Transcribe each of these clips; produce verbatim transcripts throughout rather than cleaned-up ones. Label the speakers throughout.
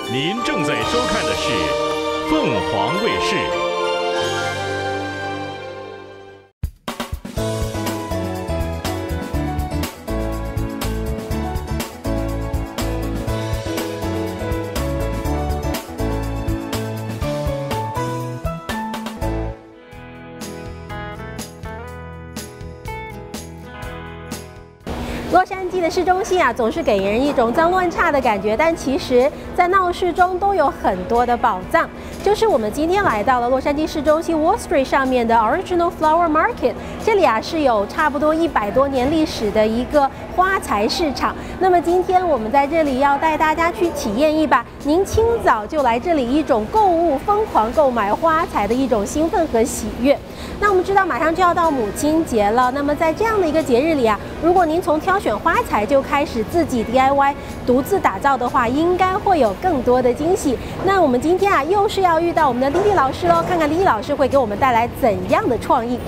Speaker 1: 您正在收看的是凤凰卫视。
Speaker 2: 洛杉矶的市中心啊，总是给人一种脏乱差的感觉，但其实，在闹市中都有很多的宝藏。就是我们今天来到了洛杉矶市中心 Wall Street 上面的 Original Flower Market， 这里啊是有差不多一百多年历史的一个花材市场。那么今天我们在这里要带大家去体验一把您清早就来这里一种购物疯狂购买花材的一种兴奋和喜悦。那我们知道马上就要到母亲节了，那么在这样的一个节日里啊，如果您从挑选花材就开始自己 D I Y 独自打造的话，应该会有更多的惊喜。那我们今天啊，又是要遇到我们的莉莉老师喽，看看莉莉老师会给我们带来怎样的创意。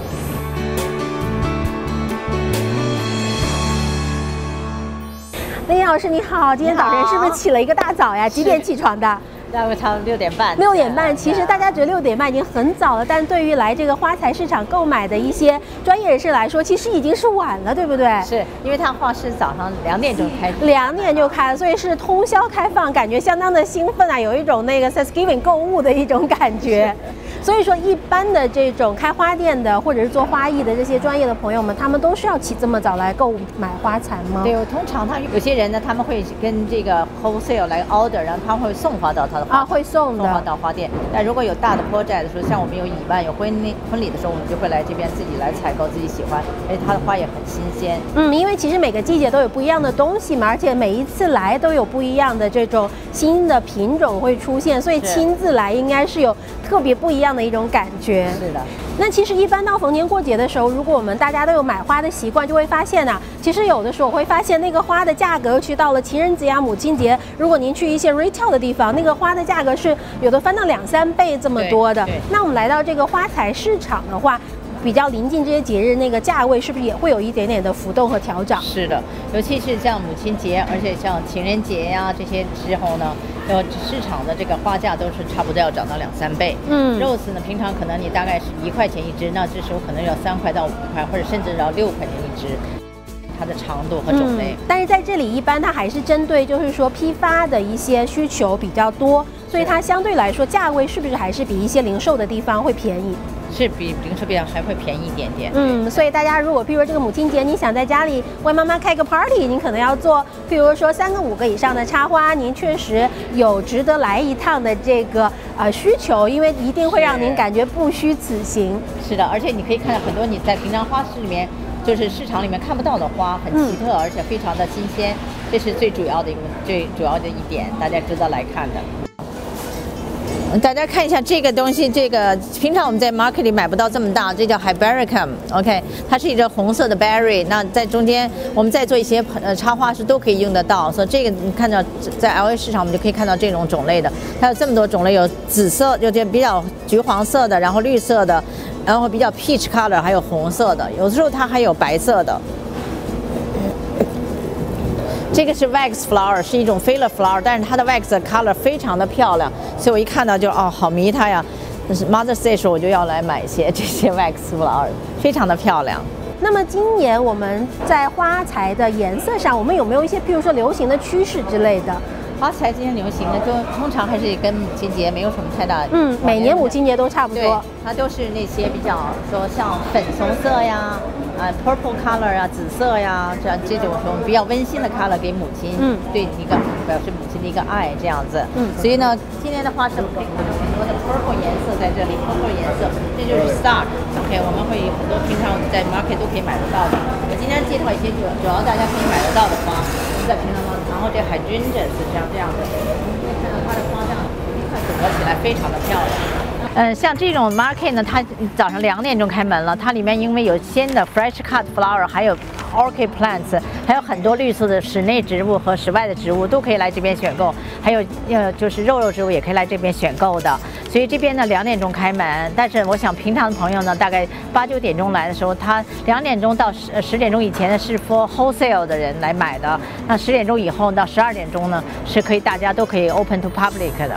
Speaker 2: 莉莉老师你好，今天早晨是不是起了一个大早呀？几点起床的？
Speaker 3: 大概差不多六点半。
Speaker 2: 六点半，其实大家觉得六点半已经很早了，但对于来这个花材市场购买的一些专业人士来说，其实已经是晚了，对不对？
Speaker 3: 是因为它花市早上两点钟开始，
Speaker 2: 两点就开了，所以是通宵开放，感觉相当的兴奋啊，有一种那个 Thanksgiving 购物的一种感觉。所以说，一般的这种开花店的或者是做花艺的这些专业的朋友们，他们都是要起这么早来购买花材吗？
Speaker 3: 对，通常他有些人呢，他们会跟这个 wholesale 来 order， 然后他会送花到他的花
Speaker 2: 啊，会送的，
Speaker 3: 送花到花店。但如果有大的 project 的时候，像我们有乙办有婚礼婚礼的时候，我们就会来这边自己来采购自己喜欢，而且它的花也很新鲜。
Speaker 2: 嗯，因为其实每个季节都有不一样的东西嘛，而且每一次来都有不一样的这种新的品种会出现，所以亲自来应该是有特别不一样的一种感觉。
Speaker 3: 是的。
Speaker 2: 那其实一般到逢年过节的时候，如果我们大家都有买花的习惯，就会发现啊，其实有的时候会发现那个花的价格，尤其到了情人节啊、母亲节，如果您去一些 retail 的地方，那个花的价格是有的翻到两三倍这么多的。那我们来到这个花材市场的话，比较临近这些节日，那个价位是不是也会有一点点的浮动和调整？
Speaker 3: 是的，尤其是像母亲节，而且像情人节呀、啊、这些时候呢，呃，市场的这个花价都是差不多要涨到两三倍。嗯 ，rose 呢，平常可能你大概是一块钱一支，那这时候可能要三块到五块，或者甚至要六块钱一支。它的长度和种类、嗯，
Speaker 2: 但是在这里一般它还是针对就是说批发的一些需求比较多，所以它相对来说价位是不是还是比一些零售的地方会便宜？
Speaker 3: 是比零售店还会便宜一点点。
Speaker 2: 嗯，所以大家如果譬如说这个母亲节，你想在家里为妈妈开个 party， 您可能要做譬如说三个五个以上的插花，您确实有值得来一趟的这个呃需求，因为一定会让您感觉不虚此行。
Speaker 3: 是的，而且你可以看到很多你在平常花市里面。就是市场里面看不到的花，很奇特，嗯、而且非常的新鲜，这是最主要的一个最主要的一点，大家值得来看的。大家看一下这个东西，这个平常我们在 market 里买不到这么大，这叫 Hypericum，OK， 它是一个红色的 berry， 那在中间我们再做一些呃插花是都可以用得到，所以这个你看到在 L A 市场我们就可以看到这种种类的，它有这么多种类，有紫色，有点比较橘黄色的，然后绿色的。然后比较 peach color， 还有红色的，有的时候它还有白色的。这个是 wax flower， 是一种 filler flower， 但是它的 wax color 非常的漂亮，所以我一看到就哦，好迷它呀。但是 Mother's Day 时候我就要来买一些这些 wax flower， 非常的漂亮。
Speaker 2: 那么今年我们在花材的颜色上，我们有没有一些譬如说流行的趋势之类的？
Speaker 3: 花材今天流行的都通常还是跟母亲节没有什么太大，
Speaker 2: 嗯，每年母亲节都差不多。
Speaker 3: 它都是那些比较说像粉红色呀，啊 purple color 啊，紫色呀，这样这种种比较温馨的 color 给母亲，嗯，对一个表示母亲的一个爱这样子。嗯，所以呢，今年的花市可以看到很多的 purple 颜色在这里 ，purple 颜色，这就是 star。OK， 我们会有很多平常我们在 market 都可以买得到的。我今天介绍一些主主要大家可以买得到的花。在平常当中，然后这hydrangeas是这样这样的，可以看到它的花这样一块组合起来非常的漂亮。呃，像这种 market 呢，它早上两点钟开门了，它里面因为有鲜的 fresh cut flower， 还有 orchid plants， 还有很多绿色的室内植物和室外的植物都可以来这边选购，还有呃就是肉肉植物也可以来这边选购的。所以这边呢两点钟开门，但是我想平常的朋友呢，大概八九点钟来的时候，他两点钟到十十点钟以前呢是 for wholesale 的人来买的，那十点钟以后到十二点钟呢是可以大家都可以 open to public 的。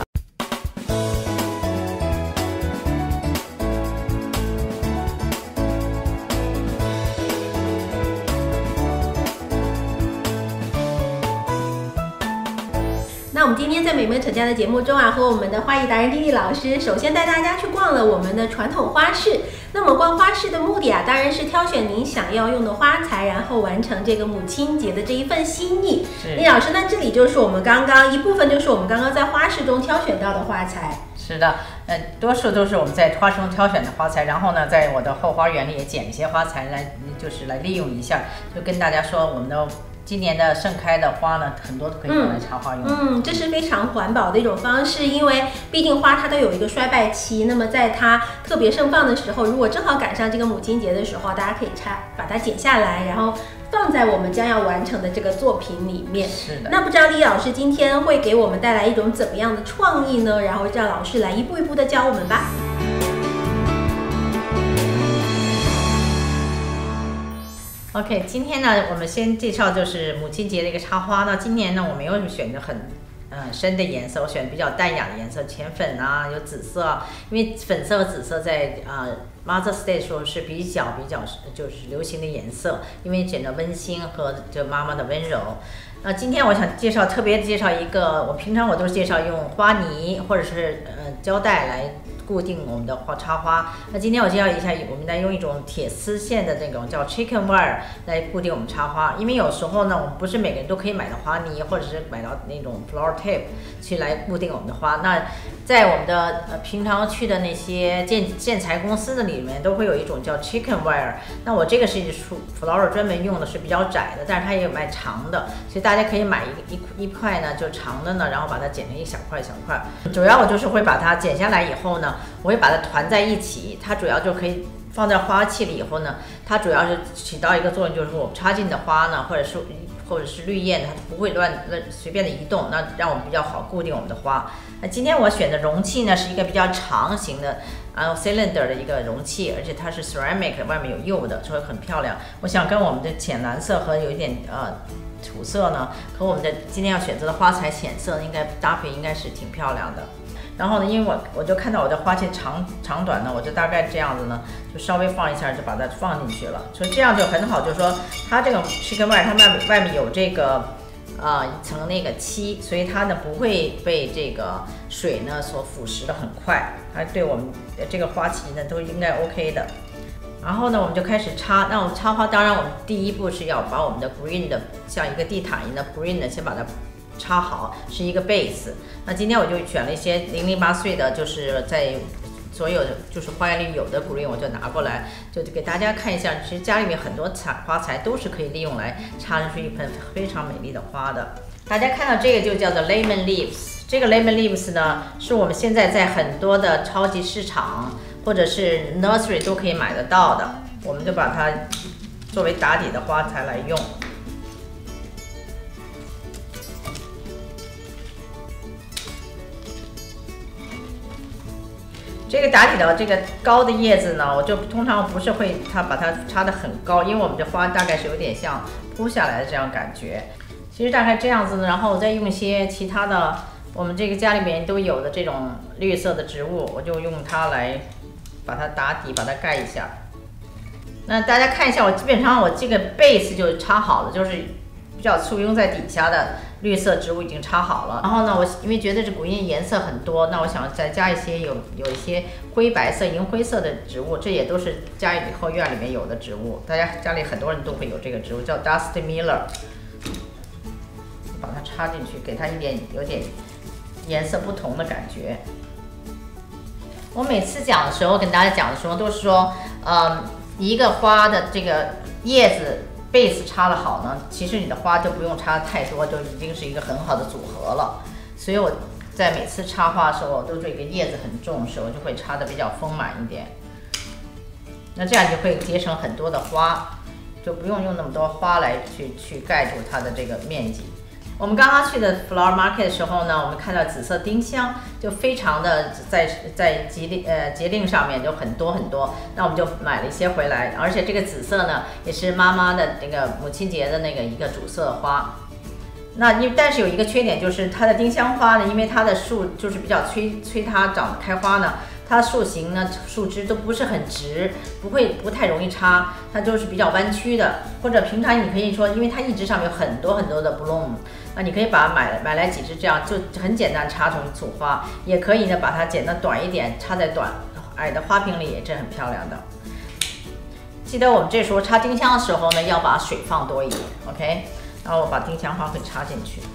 Speaker 2: 那我们今天在美美成家的节目中啊，和我们的花艺达人蒂蒂老师，首先带大家去逛了我们的传统花市。那么逛花市的目的啊，当然是挑选您想要用的花材，然后完成这个母亲节的这一份心意。李老师，那这里就是我们刚刚一部分，就是我们刚刚在花市中挑选到的花材。
Speaker 3: 是的，呃，多数都是我们在花市中挑选的花材，然后呢，在我的后花园里也捡一些花材来，就是来利用一下，就跟大家说我们的。今年的盛开的花呢，很多都可以用来插花用。
Speaker 2: 嗯，这是非常环保的一种方式，因为毕竟花它都有一个衰败期。那么在它特别盛放的时候，如果正好赶上这个母亲节的时候，大家可以插把它剪下来，然后放在我们将要完成的这个作品里面。
Speaker 3: 是的。
Speaker 2: 那不知道李老师今天会给我们带来一种怎么样的创意呢？然后让老师来一步一步的教我们吧。
Speaker 3: OK， 今天呢，我们先介绍就是母亲节的一个插花。那今年呢，我没有选择很，呃，深的颜色，我选比较淡雅的颜色，浅粉啊，有紫色啊，因为粉色和紫色在呃 Mother's Day 时候是比较比较就是流行的颜色，因为显得温馨和这妈妈的温柔。那今天我想介绍特别介绍一个，我平常我都是介绍用花泥或者是呃胶带来固定我们的花插花。那今天我介绍一下，我们来用一种铁丝线的那种叫 chicken wire 来固定我们插花。因为有时候呢，我们不是每个人都可以买到花泥，或者是买到那种 flower tape 去来固定我们的花。那在我们的呃平常去的那些建建材公司的里面，都会有一种叫 chicken wire。那我这个是 flower 专门用的是比较窄的，但是它也有卖长的，所以大家可以买一一一块呢，就长的呢，然后把它剪成一小块小块。主要我就是会把它剪下来以后呢，我会把它团在一起，它主要就可以放在花器里以后呢，它主要是起到一个作用，就是说我们插进的花呢，或者是或者是绿叶呢，它不会乱乱随便的移动，那让我们比较好固定我们的花。那今天我选的容器呢是一个比较长形的，然后 cylinder 的一个容器，而且它是 ceramic， 外面有釉的，所以很漂亮。我想跟我们的浅蓝色和有一点呃土色呢，和我们的今天要选择的花材浅色应该搭配应该是挺漂亮的。然后呢，因为我我就看到我的花器长长短呢，我就大概这样子呢，就稍微放一下就把它放进去了，所以这样就很好。就是说它这个 chicken wire 它外外面有这个呃一层那个漆，所以它呢不会被这个水呢所腐蚀的很快，它对我们这个花器呢都应该 OK 的。然后呢，我们就开始插。那我们插花，当然我们第一步是要把我们的 green 的像一个地毯一样的 green 呢，先把它插好，是一个 base。那今天我就选了一些零零八碎的，就是在所有的就是花园里有的 green， 我就拿过来，就给大家看一下。其实家里面很多材花材都是可以利用来插出一盆非常美丽的花的。大家看到这个就叫做 lemon leaves， 这个 lemon leaves 呢，是我们现在在很多的超级市场或者是 nursery 都可以买得到的。我们就把它作为打底的花材来用。这个打底的这个高的叶子呢，我就通常不是会它把它插得很高，因为我们的花大概是有点像铺下来的这样感觉。其实大概这样子呢，然后我再用一些其他的我们这个家里面都有的这种绿色的植物，我就用它来把它打底，把它盖一下。那大家看一下，我基本上我这个 base 就插好了，就是比较簇拥在底下的绿色植物已经插好了。然后呢，我因为觉得这古印颜色很多，那我想再加一些有有一些灰白色、银灰色的植物，这也都是家里后院里面有的植物。大家家里很多人都会有这个植物，叫 Dust Miller。把它插进去，给它一点有点颜色不同的感觉。我每次讲的时候，跟大家讲的时候，都是说，呃，一个花的这个叶子 base 插得好呢，其实你的花就不用插太多，就已经是一个很好的组合了。所以我在每次插花的时候，我都这个叶子很重视，我就会插得比较丰满一点。那这样就会结成很多的花。 就不用用那么多花来去去盖住它的这个面积。我们刚刚去的 flower market 的时候呢，我们看到紫色丁香就非常的在在节令呃节令上面就很多很多，那我们就买了一些回来，而且这个紫色呢也是妈妈的这个母亲节的那个一个主色花。那因但是有一个缺点就是它的丁香花呢，因为它的树就是比较催催它长开花呢。它的树形呢，树枝都不是很直，不会不太容易插，它就是比较弯曲的。或者平常你可以说，因为它一直上面有很多很多的 bloom， 那你可以把它买买来几枝，这样就很简单插成一簇花。也可以呢，把它剪得短一点，插在短矮的花瓶里也是很漂亮的。记得我们这时候插丁香的时候呢，要把水放多一点 ，OK？ 然后我把丁香花会插进去。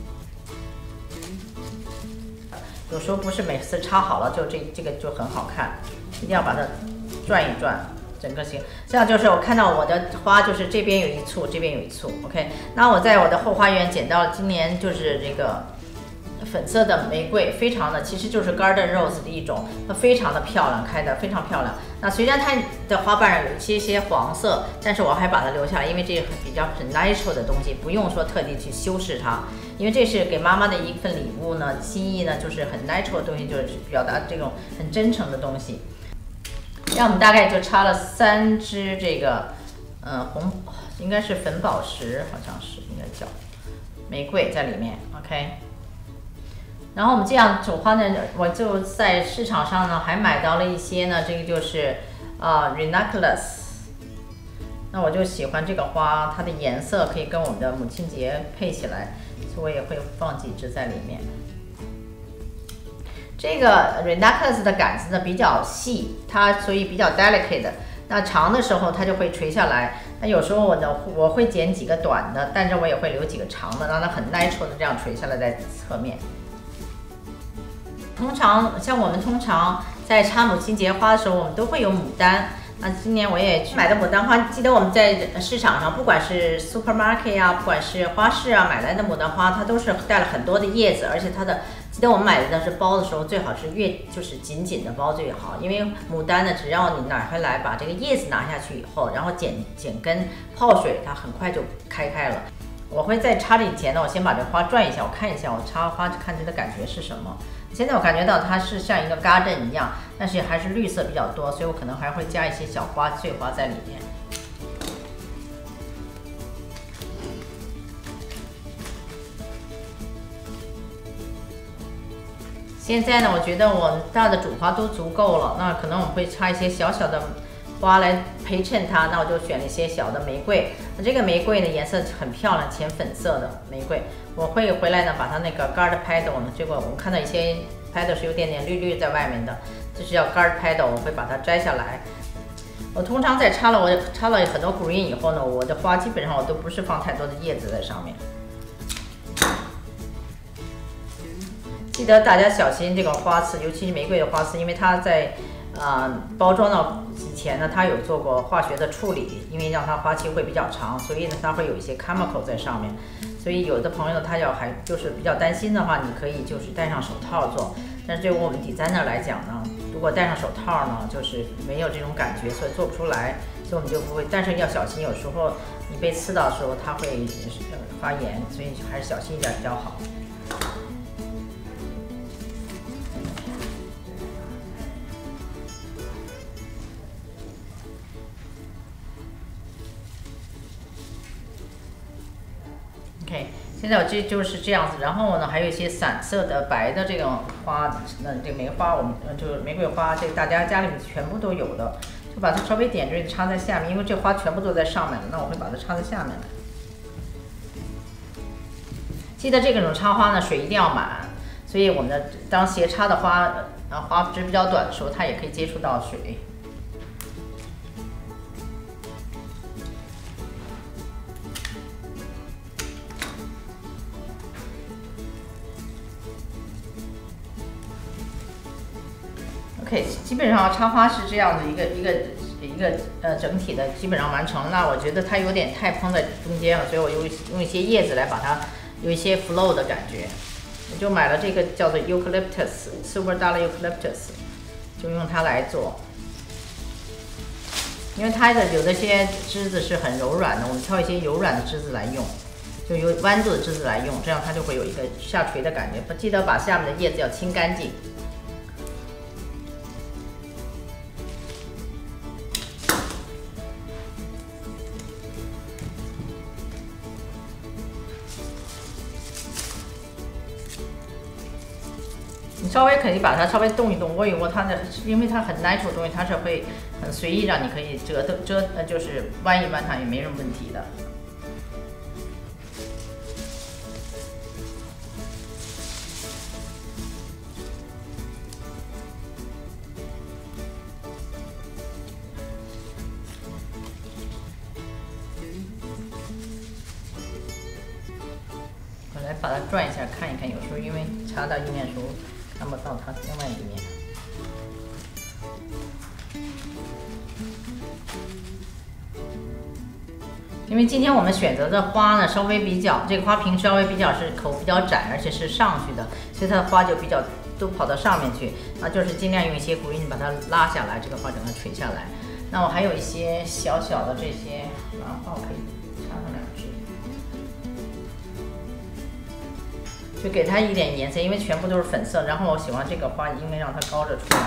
Speaker 3: 有时候不是每次插好了就这这个就很好看，一定要把它转一转，整个形。这样就是我看到我的花就是这边有一簇，这边有一簇 ，OK。那我在我的后花园捡到今年就是这个粉色的玫瑰，非常的其实就是 garden rose 的一种，它非常的漂亮，开的非常漂亮。那虽然它的花瓣上有一些些黄色，但是我还把它留下来，因为这个比较很 natural 的东西，不用说特地去修饰它。因为这是给妈妈的一份礼物呢，心意呢就是很 natural 的东西，就是表达这种很真诚的东西。那我们大概就插了三支这个，呃，红应该是粉宝石，好像是应该叫玫瑰在里面 ，OK。然后我们这样种花呢，我就在市场上呢还买到了一些呢，这个就是啊 ranunculus。那我就喜欢这个花，它的颜色可以跟我们的母亲节配起来。所以我也会放几支在里面。这个 ranunculus 的杆子呢比较细，它所以比较 delicate。那长的时候它就会垂下来。那有时候我呢我会剪几个短的，但是我也会留几个长的，让它很 natural 的这样垂下来在侧面。通常像我们通常在插母亲节花的时候，我们都会有牡丹。那今年我也去买的牡丹花，记得我们在市场上，不管是 supermarket 啊，不管是花市啊买来的牡丹花，它都是带了很多的叶子，而且它的，记得我们买的是包的时候，最好是越就是紧紧的包最好，因为牡丹呢，只要你拿回来把这个叶子拿下去以后，然后剪剪根泡水，它很快就开开了。我会在插这以前呢，我先把这花转一下，我看一下我插花看这的感觉是什么。现在我感觉到它是像一个 garden 一样，但是还是绿色比较多，所以我可能还会加一些小花碎花在里面。现在呢，我觉得我大的主花都足够了，那可能我们会插一些小小的花来陪衬它，那我就选了一些小的玫瑰。那这个玫瑰呢颜色很漂亮，浅粉色的玫瑰。我会回来呢把它那个 guard petal 呢，结果我们看到一些 petal 是有点点绿绿在外面的，这是叫 guard petal， 我会把它摘下来。我通常在插了我插了很多 green 以后呢，我的花基本上我都不是放太多的叶子在上面。记得大家小心这个花刺，尤其是玫瑰的花刺，因为它在呃包装到以前呢，它有做过化学的处理，因为让它花期会比较长，所以呢它会有一些 chemical 在上面。所以有的朋友呢，他要还就是比较担心的话，你可以就是戴上手套做。但是对于我们 designer 来讲呢，如果戴上手套呢，就是没有这种感觉，所以做不出来，所以我们就不会。但是要小心，有时候你被刺到的时候，它会发炎，所以还是小心一点比较好。OK， 现在我这就是这样子，然后呢，还有一些散色的白的这种花，那这个玫花，我们就是玫瑰花，这个大家家里面全部都有的，就把它稍微点缀插在下面，因为这花全部都在上面了，那我会把它插在下面来。记得这种插花呢，水一定要满，所以我们的当斜插的花，呃，花枝比较短的时候，它也可以接触到水。OK， 基本上插花是这样的一个一个一个呃整体的基本上完成。那我觉得它有点太蓬在中间了，所以我用用一些叶子来把它有一些 flow 的感觉。我就买了这个叫做 eucalyptus， silver dollar eucalyptus， 就用它来做。 因为它的有的些枝子是很柔软的，我们挑一些柔软的枝子来用，就有弯度的枝子来用，这样它就会有一个下垂的感觉。不记得把下面的叶子要清干净。你稍微可以把它稍微动一动，握一握它的，因为它很 natural 的东西，它是会很随意让你可以折腾折呃，就是弯一弯它也没什么问题的。我来把它转一下，看一看，有时候因为插到一面的时候。看不到它另外一面，因为今天我们选择的花呢，稍微比较这个花瓶稍微比较是口比较窄，而且是上去的，所以它的花就比较都跑到上面去。那就是尽量用一些 green 把它拉下来，这个花整个垂下来。那我还有一些小小的这些兰花，我可以插上两支。就给它一点颜色，因为全部都是粉色。然后我喜欢这个花，因为让它高着出来。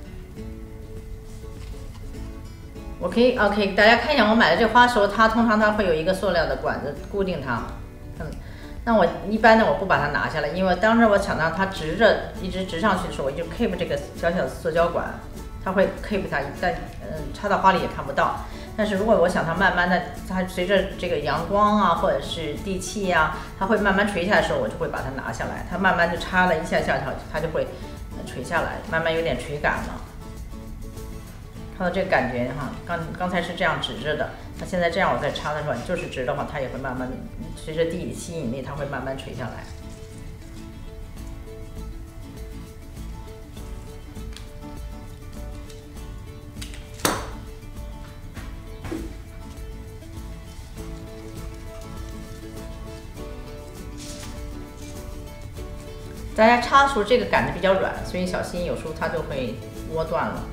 Speaker 3: 我可以 OK， 大家看一下，我买的这个花的时候，它通常它会有一个塑料的管子固定它。嗯，那我一般呢，我不把它拿下来，因为当时我想让它直着一直直上去的时候，我就 keep 这个小小的塑胶管，它会 keep 它，在嗯插到花里也看不到。但是如果我想它慢慢的，它随着这个阳光啊，或者是地气呀、啊，它会慢慢垂下来的时候，我就会把它拿下来。它慢慢就插了一下下，它它就会垂下来，慢慢有点垂感了。看到这个感觉哈，刚刚才是这样直着的，那现在这样我再插的时候，就是直的话，它也会慢慢随着地理吸引力，它会慢慢垂下来。大家插的时候，这个杆子比较软，所以小心有时候它就会窝断了。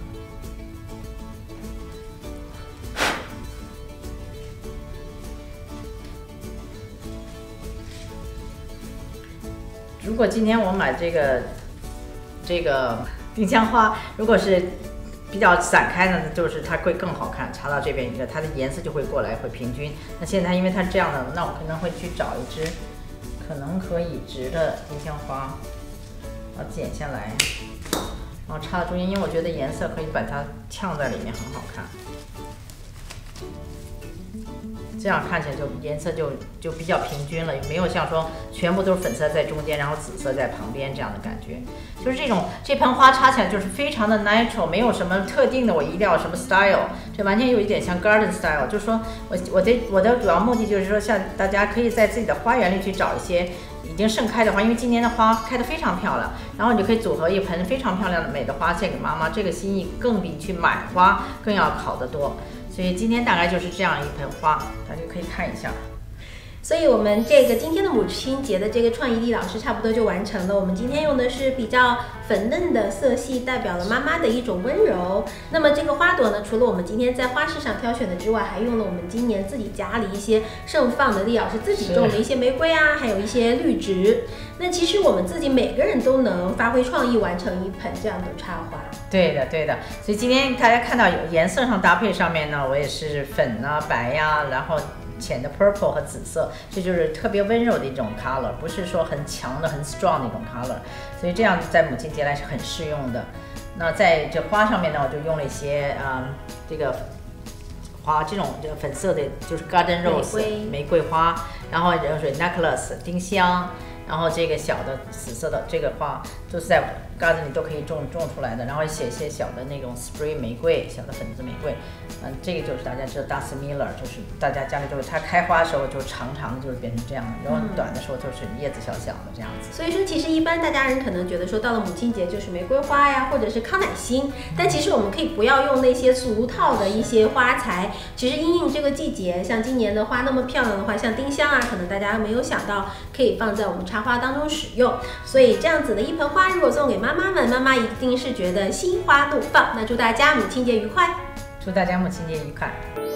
Speaker 3: 如果今天我买这个这个丁香花，如果是比较散开呢，就是它会更好看。插到这边一个，它的颜色就会过来，会平均。那现在因为它是这样的，那我可能会去找一支可能可以直的丁香花。然后剪下来，然后插到中间，因为我觉得颜色可以把它呛在里面，很好看。这样看起来就颜色就就比较平均了，也没有像说全部都是粉色在中间，然后紫色在旁边这样的感觉。就是这种这盆花插起来就是非常的 natural， 没有什么特定的我一定要什么 style， 这完全有一点像 garden style。就是说我我的我的主要目的就是说，像大家可以在自己的花园里去找一些已经盛开的花，因为今年的花开得非常漂亮，然后你就可以组合一盆非常漂亮的美的花献给妈妈，这个心意更比去买花更要好得多。所以今天大概就是这样一盆花，大家可以看一下。
Speaker 2: 所以我们这个今天的母亲节的这个创意力老师差不多就完成了。我们今天用的是比较粉嫩的色系，代表了妈妈的一种温柔。那么这个花朵呢，除了我们今天在花市上挑选的之外，还用了我们今年自己家里一些盛放的，厉老师自己种的一些玫瑰啊，还有一些绿植。那其实我们自己每个人都能发挥创意，完成一盆这样的插花。对的，对的。所以今天大家看到有颜色上搭配上面呢，我也是粉啊、白呀、啊，然后浅的 purple 和紫色，这就是特别温柔的一种 color， 不是说很强的、很 strong 的一种 color。所以这样在母亲节来是很适用的。那在这花上面呢，我就用了一些啊、嗯、这个花，这种这个粉色的，就是 garden rose 玫瑰花，然后就是 necklace 丁香。然后这个小的紫色的这个花都是在 garden 里都可以种种出来的，然后写一些小的那种 spray 玫瑰，小的粉紫玫瑰，嗯，这个就是大家知道 Dusty Miller， 就是大家家里就是它开花的时候就长长的，就是变成这样的，然后短的时候就是叶子小小的这样子。所以说，其实一般大家人可能觉得说到了母亲节就是玫瑰花呀，或者是康乃馨，但其实我们可以不要用那些俗套的一些花材。其实因应这个季节，像今年的花那么漂亮的话，像丁香啊，可能大家没有想到可以放在我们插花当中使用。所以这样子的一盆花，如果送给妈妈们，妈妈一定是觉得心花怒放。那祝大家母亲节愉快！
Speaker 3: 祝大家母亲节愉快。